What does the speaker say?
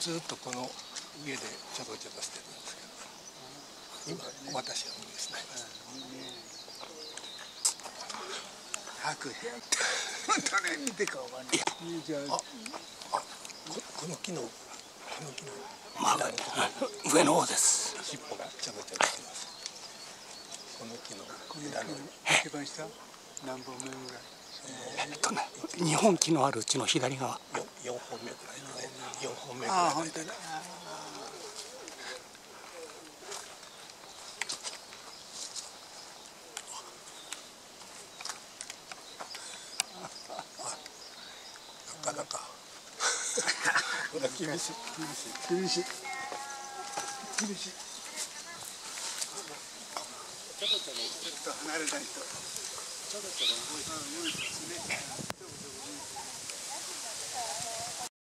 ずっとこの上でちょろちょろしてるんですけど、今私は無理ですね。 白でどれ見てかわかんない。 この木のまあ上の方です。 尻尾がちょろちょろしてます。この木の枝の一番下何本目ぐらい。 2本木のあるうちの左側。 4本目ぐらいですね。4本目ぐらい。 ああ本当だ。 なかなかこれは厳しい。 ちょっと離れないと。ちょろちょろ動いてますね。